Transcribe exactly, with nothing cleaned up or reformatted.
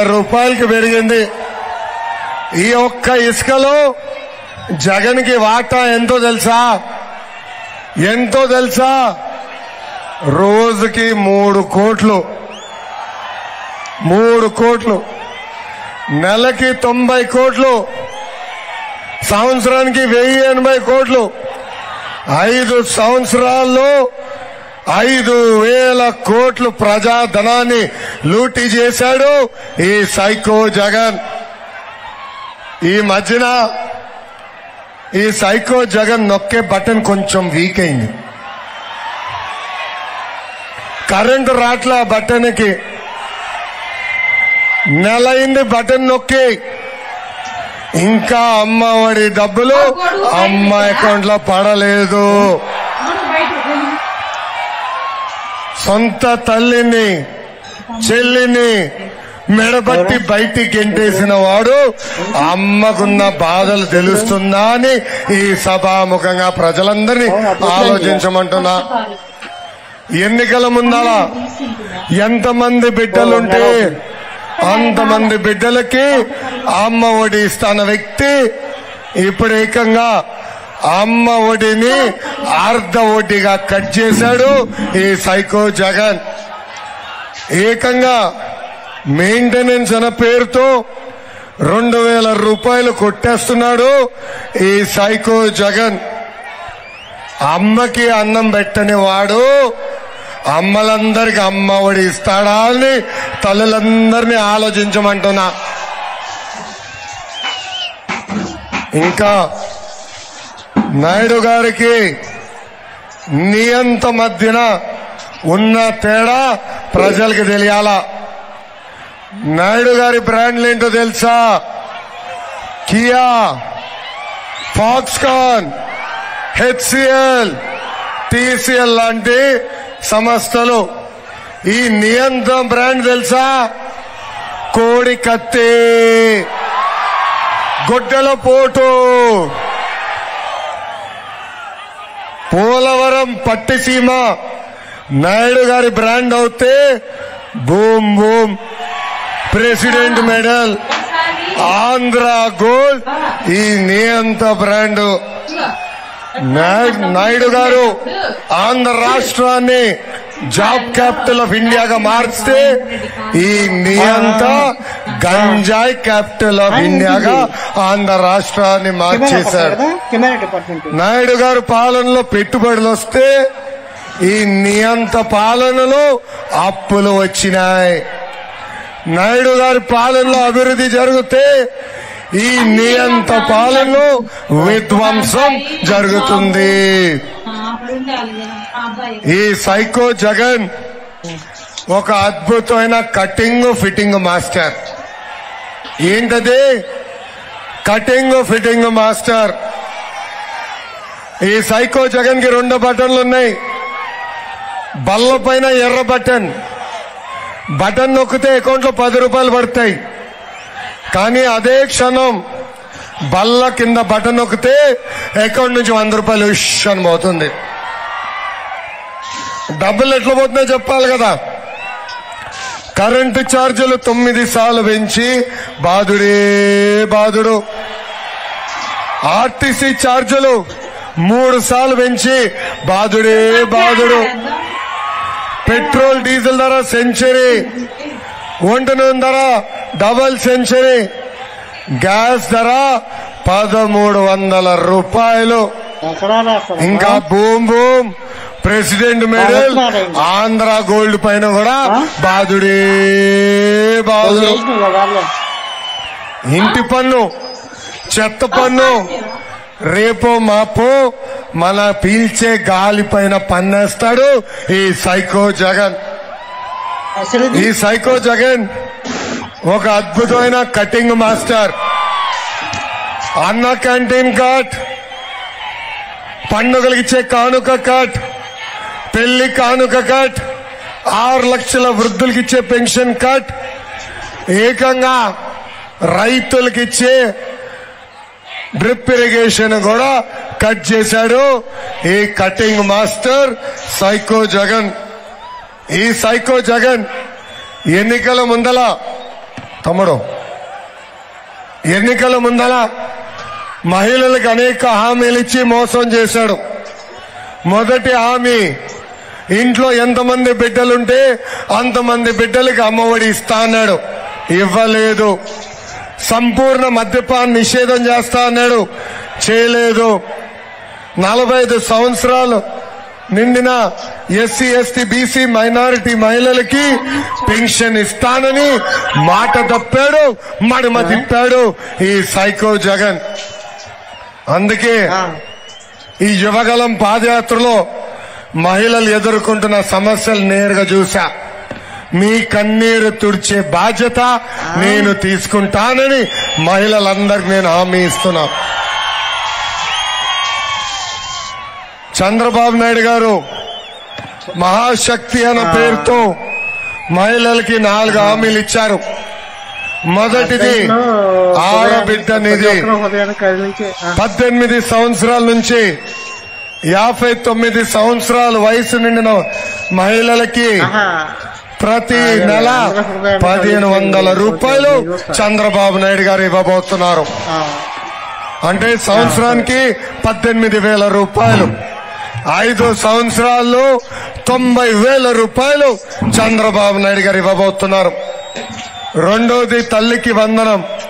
రూపాయలకి పెరిగింది. ఈ ఒక్క ఇసుకలో జగన్ కి వాటా ఎంతో తెలుసా? ఎంతో తెలుసా? రోజుకి మూడు కోట్లు మూడు కోట్లు నెలకి తొంభై కోట్లు, సంవత్సరానికి వెయ్యి ఎనభై కోట్లు. ఐదు సంవత్సరాల్లో ఐదు వేల కోట్లు ప్రజాధనాన్ని లూటీ చేశాడు ఈ సైకో జగన్. ఈ మధ్యన ఈ సైకో జగన్ నొక్కే బటన్ కొంచెం వీక్ అయింది. కరెంటు రాట్ల బటన్కి నెల అయింది బటన్ నొక్కి. ఇంకా అమ్మ ఒడి డబ్బులు అమ్మ అకౌంట్ లో పడలేదు. సొంత తల్లిని చెల్లిని మెడబట్టి బయటికి గెంటేసిన వాడు అమ్మకున్న బాధలు తెలుస్తుందా అని ఈ సభాముఖంగా ప్రజలందరినీ ఆలోచించమంటున్నా. ఎన్నికల ముందల ఎంతమంది బిడ్డలుంటే అంతమంది బిడ్డలకి అమ్మ ఒడి ఇస్తాన వ్యక్తి ఇప్పుడు ఏకంగా అమ్మ ఒడిని అర్ధ ఒడిగా కట్ చేశాడు ఈ సైకో జగన్. ఏకంగా మెయింటెనెన్స్ అన్న పేరుతో రెండు వేల రూపాయలు కొట్టేస్తున్నాడు ఈ సైకో జగన్. అమ్మకి అన్నం పెట్టని వాడు అమ్మలందరికి అమ్మ ఒడి ఇస్తాడా అని తల్లులందరినీ ఆలోచించమంటున్నా. ఇంకా నాయుడు గారికి నియంత మధ్యన ఉన్న తేడా ప్రజలకు తెలియాలా. నాయుడు గారి బ్రాండ్లు ఏంటో తెలుసా? కియా, ఫాక్స్కాన్, హెచ్సిఎల్, టీసీఎల్ లాంటి సంస్థలు. ఈ నియంత బ్రాండ్ తెలుసా? కోడి కత్తి, గొడ్డల పోటు, పోలవరం పట్టిసీమ నాయుడు గారి బ్రాండ్ అవుతే boom boom, president medal, Andhra gold ఈ నియంత బ్రాండ్. నాయుడు గారు ఆంధ్ర రాష్ట్రాన్ని జాబ్ క్యాపిటల్ ఆఫ్ ఇండియాగా మార్చితే ఈ నియంత గంజాయి క్యాపిటల్ ఆఫ్ ఇండియాగా ఆంధ్ర రాష్ట్రాన్ని మార్చేశారు. నాయుడు గారు పాలనలో పెట్టుబడులు వస్తే ఈ నియంత పాలనలో అప్పులు వచ్చినాయి. నాయుడు గారి పాలనలో అభివృద్ధి జరిగితే ఈ నియంత పాలనలో విధ్వంసం జరుగుతుంది. ఈ సైకో జగన్ ఒక అద్భుతమైన కటింగ్ ఫిట్టింగ్ మాస్టర్. ఏంటది? Cutting fitting master. ఈ సైకో జగన్ కి రెండు బటన్లు ఉన్నాయి. బల్ల పైన ఎర్ర బటన్, బటన్ నొక్కితే అకౌంట్ లో పది రూపాయలు పడతాయి. కానీ అదే క్షణం బల్ల కింద బటన్ నొక్కితే అకౌంట్ నుంచి వంద రూపాయలు ఉష్ అని పోతుంది. డబ్బులు ఎట్లా పోతున్నాయో చెప్పాలి కదా. కరెంటు ఛార్జీలు తొమ్మిది సార్లు పెంచి బాధుడే బాధుడు. ఆర్టీసీ ఛార్జీలు మూడు సార్లు పెంచి బాధుడే బాధుడు. పెట్రోల్ డీజిల్ ధర సెంచరీ, వంట నూనె ధర డబల్ సెంచరీ, గ్యాస్ ధర పదమూడు వందల రూపాయలు. ఇంకా boom boom president medal Andhra gold పైన కూడా బాధుడే బాధుడు. ఇంటి పన్ను, చెత్త పన్ను రేపో మాపో మన పీల్చే గాలి పైన పన్నేస్తాడు ఈ సైకో జగన్. ఈ సైకో జగన్ ఒక అద్భుతమైన cutting master. Anna canteen cut, పండుగలకిచ్చే కానుక కట్, పెళ్లి కానుక కట్, ఆరు లక్షల వృద్ధులకిచ్చే పెన్షన్ కట్, ఏకంగా రైతులకిచ్చే డ్రిప్ ఇరిగేషన్ కూడా కట్ చేశాడు ఈ కటింగ్ మాస్టర్ సైకో జగన్. ఈ సైకో జగన్ ఎన్నికల ముందల తమ్ముడు ఎన్నికల ముందల మహిళలకు అనేక హామీలు ఇచ్చి మోసం చేశాడు. మొదటి హామీ, ఇంట్లో ఎంతమంది బిడ్డలుంటే అంతమంది బిడ్డలకి అమ్మఒడి ఇస్తా అన్నాడు, ఇవ్వలేదు. సంపూర్ణ మద్యపాన్ నిషేధం చేస్తా అన్నాడు, చేయలేదు. నలభై ఐదు సంవత్సరాలు నిండిన ఎస్సీ ఎస్టీ బీసీ మైనారిటీ మహిళలకి పెన్షన్ ఇస్తానని మాట తప్పాడు, మడిమ తిప్పాడు ఈ సైకో జగన్. అందుకే ఈ యువగలం పాదయాత్రలో మహిళలు ఎదుర్కొంటున్న సమస్యలు నేరుగా చూశా. మీ కన్నీరు తుడిచే బాధ్యత నేను తీసుకుంటానని మహిళలందరికీ నేను హామీ ఇస్తున్నా. చంద్రబాబు నాయుడు గారు మహాశక్తి అన్న పేరుతో మహిళలకి నాలుగు హామీలు ఇచ్చారు. మొదటిది ఆడబిడ్డ నిధి. పద్దెనిమిది సంవత్సరాల నుంచి యాభై తొమ్మిది సంవత్సరాల వయసు నిండిన మహిళలకి ప్రతి నెల పదిహేను వందల రూపాయలు చంద్రబాబు నాయుడు గారు ఇవ్వబోతున్నారు. అంటే సంవత్సరానికి పద్దెనిమిది వేల రూపాయలు. ఐదు సంవత్సరాల్లో తొంభై వేల రూపాయలు చంద్రబాబు నాయుడు గారు ఇవ్వబోతున్నారు. రెండోది తల్లికి వందనం.